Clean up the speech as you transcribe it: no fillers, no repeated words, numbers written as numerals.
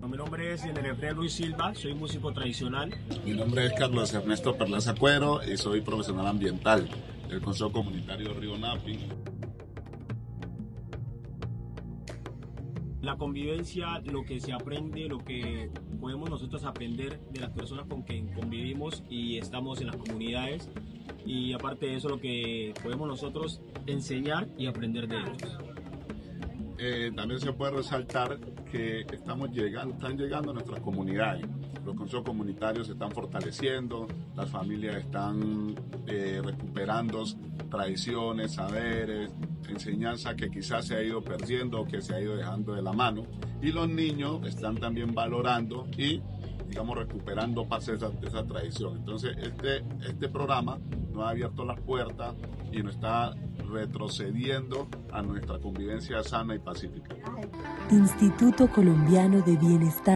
Mi nombre es Efraín Ruiz Silva, soy músico tradicional. Mi nombre es Carlos Ernesto Perlaza Cuero y soy profesional ambiental del Consejo Comunitario Río Napi. La convivencia, lo que se aprende, lo que podemos nosotros aprender de las personas con quien convivimos y estamos en las comunidades, y aparte de eso lo que podemos nosotros enseñar y aprender de ellos. También se puede resaltar que están llegando a nuestras comunidades. Los consejos comunitarios se están fortaleciendo, las familias están recuperando tradiciones, saberes, enseñanza que quizás se ha ido perdiendo o que se ha ido dejando de la mano, y los niños están también valorando y, digamos, recuperando parte de esa tradición. Entonces este programa nos ha abierto las puertas y nos está retrocediendo a nuestra convivencia sana y pacífica. Instituto Colombiano de Bienestar.